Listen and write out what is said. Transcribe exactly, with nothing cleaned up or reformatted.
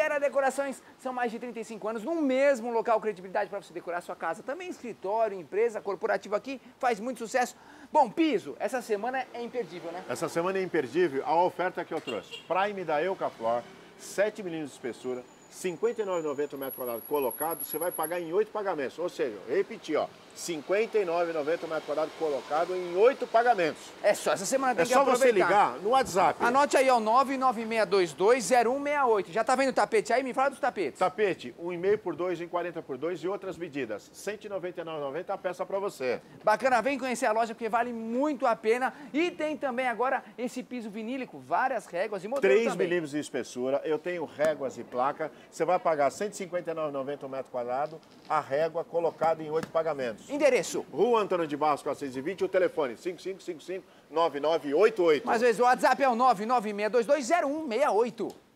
Vera Decorações, são mais de trinta e cinco anos no mesmo local, credibilidade para você decorar sua casa. Também escritório, empresa, corporativo aqui, faz muito sucesso. Bom, piso, essa semana é imperdível, né? Essa semana é imperdível a oferta que eu trouxe. Prime da Eucaflor, sete milímetros de espessura, cinquenta e nove reais e noventa centavos o metro quadrado colocado, você vai pagar em oito pagamentos. Ou seja, repetir, ó, cinquenta e nove reais e noventa centavos o metro quadrado colocado em oito pagamentos. É só essa semana, tem é que só aproveitar. você ligar no WhatsApp. Anote aí, ó, nove nove seis dois dois zero um seis oito. Já tá vendo o tapete aí? Me fala dos tapetes. Tapete, um e meio por dois em quarenta por dois e outras medidas. cento e noventa e nove reais e noventa centavos a peça para você. Bacana, vem conhecer a loja porque vale muito a pena. E tem também agora esse piso vinílico, várias réguas e modelos três também. milímetros de espessura, eu tenho réguas e placa. Você vai pagar cento e cinquenta e nove reais e noventa centavos o metro quadrado, a régua colocada em oito pagamentos. Endereço? Rua Antônio de Barros, quatrocentos e vinte, o telefone cinco cinco cinco cinco nove nove oito oito. Mais vezes, o WhatsApp é o nove nove seis dois dois zero um seis oito.